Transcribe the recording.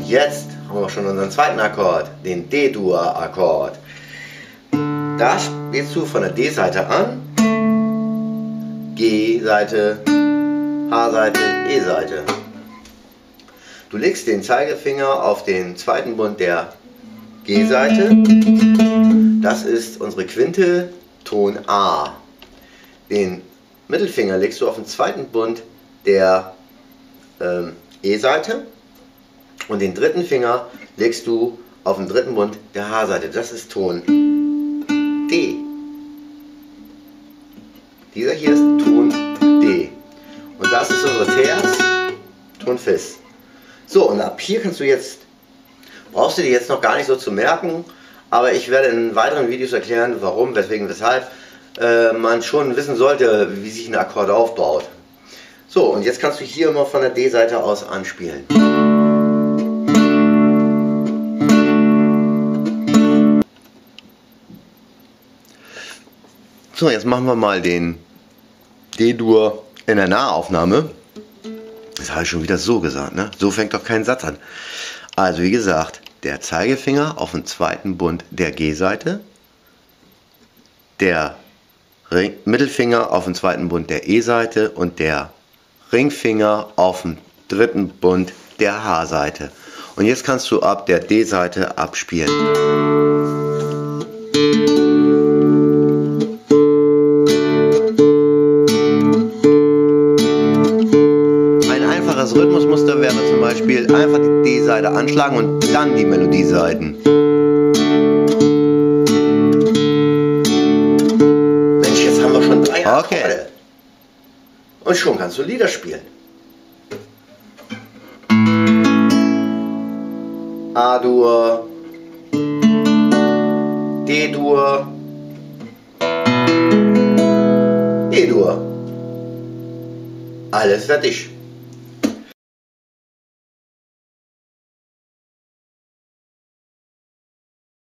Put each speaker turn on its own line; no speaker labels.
jetzt haben wir schon unseren zweiten Akkord, den D-Dur-Akkord. Da spielst du von der D-Seite an, G-Seite, H-Seite, E-Seite. Du legst den Zeigefinger auf den zweiten Bund der G-Seite. Das ist unsere Quinte, Ton A. Den Mittelfinger legst du auf den zweiten Bund der E-Seite und den dritten Finger legst du auf den dritten Bund der H-Seite. Das ist Ton D. Dieser hier ist Ton D. Und das ist unsere Terz, Ton Fis. So, und ab hier kannst du jetzt, brauchst du dir jetzt noch gar nicht so zu merken, aber ich werde in weiteren Videos erklären, warum, weswegen, weshalb man schon wissen sollte, wie sich ein Akkord aufbaut. So, und jetzt kannst du hier immer von der D-Seite aus anspielen. So, jetzt machen wir mal den D-Dur in der Nahaufnahme. Das habe ich schon wieder so gesagt, ne? So fängt doch kein Satz an. Also wie gesagt, der Zeigefinger auf den zweiten Bund der G-Seite, der Mittelfinger auf den zweiten Bund der E-Seite und der Ringfinger auf den dritten Bund der H-Seite. Und jetzt kannst du ab der D-Seite abspielen. Das Rhythmusmuster wäre zum Beispiel einfach die D-Seite anschlagen und dann die Melodieseiten. Mensch, jetzt haben wir schon 3 Akkorde. Okay. Und schon kannst du Lieder spielen. A-Dur, D-Dur, E-Dur. Alles fertig.